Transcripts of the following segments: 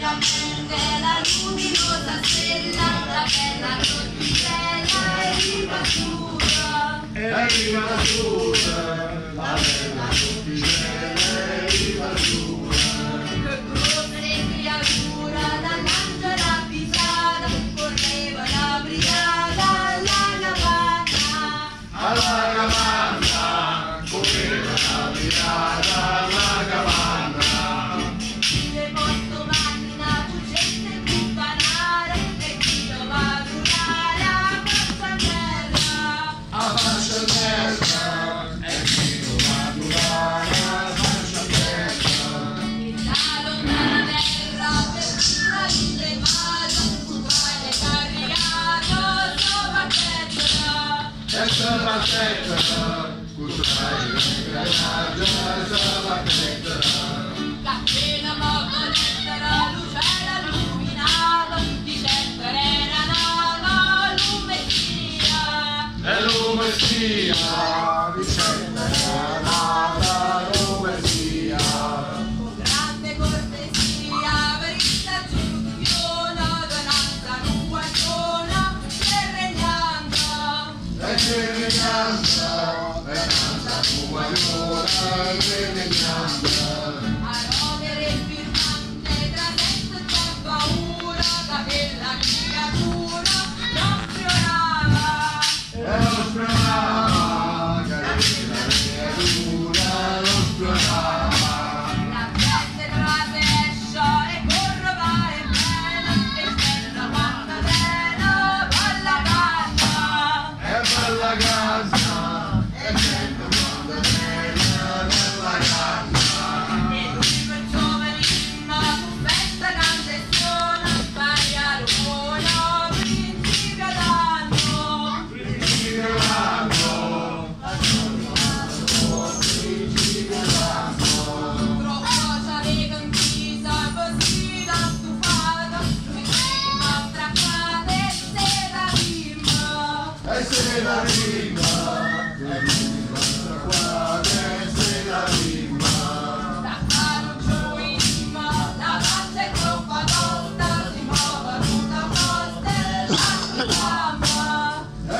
lentamente la luminosa stella, la bella noticella è ribattuta. È ribattuta, la bella noticella è ribattuta. Che corre creatura dall'angelo avvisata, correva la brigata alla capanna. Alla capanna, correva la brigata alla capanna. Le posto manna, fuggente più panare, e chi lo va a bruciare a faccia terra. A faccia terra, e chi lo va a durare a faccia terra. E la lontana terra, per una rilevata, puntuale carriato, sopra terra. E sopra terra, culturale granata, sopra terra. Appena poco lettera, luce era illuminata, di certo era nata l'ummessia. E l'umesia, Vicenda è nata l'umesia. Con grande cortesia, per il staggiuno, donanza non guardona, e regnando. E che regnanza, venanza tua giorna, che regnanza. A rodere il firmante, tra sento c'è paura, da quella creatura non sfiorava. E lo sperava, che la creatura lo sperava. La gente trasescia e correva in pena, e c'era quanta pena, balla canta. E bella casa, e sento quando bella, bella casa. E lui quel giovanissimo, fu festa cantessona, Maria Lumona, principio d'anno. Principio d'anno, principio d'anno. Troppo c'aveva in chisa, così da stufata, lui prima strappata e se la bimba. E se la rima, e se qua, e se la rima. Staccano giovinima, la faccia è troppo tosta, si muovono una costa e la gamba. E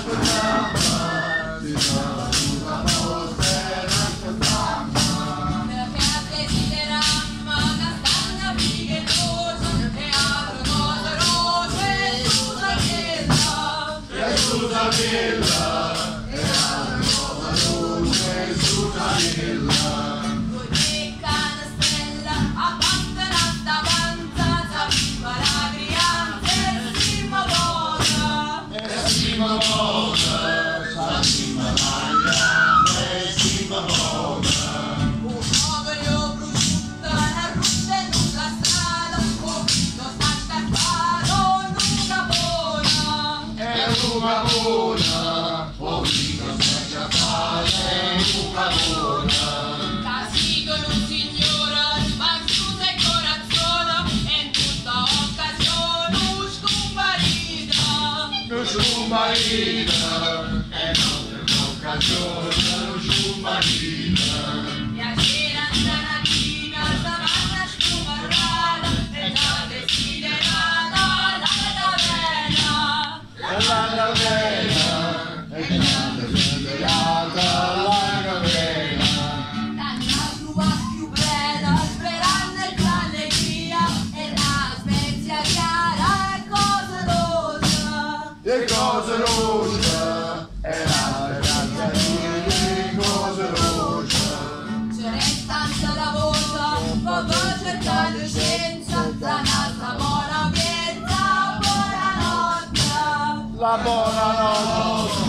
l'aspettava, si trova sulla posta e l'aspettava. Perché desideramma castagna figherosa, e aprono le rose e susa chiesa. E sulla villa, e alla nuova luce sulla villa. Due piccane stella, abbattono davanti, s'avviva la crianza e si muovono. E si muovono, s'anima la grande, si muovono. Un povero prosciutto, una russa in una strada, un vino sta scappato, nuca buona. E una buona, o vino senza fare, una buona. Casi con un signore, ma scusa e corazzone, e in tutta occasione scomparita. Non summarina, e non per un'occasione, non summarina. Piacere andanatina, savanna scumarrata, e già desiderata la tavena. E la gavena, e grande desiderata la gavena. La tua più bella, sperando l'allegria, e la spezia chiara è cosa rosa. E cose rosa, e la speranza di cose rosa. C'è restando la voce, poco cercare scienza, la nostra buona piezza, buonanotte. La buonanotte.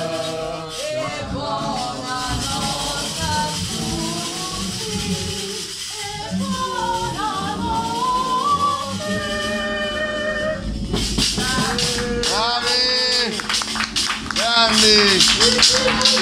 E buonanotte a tutti, e buonanotte. Bravi! Grandi!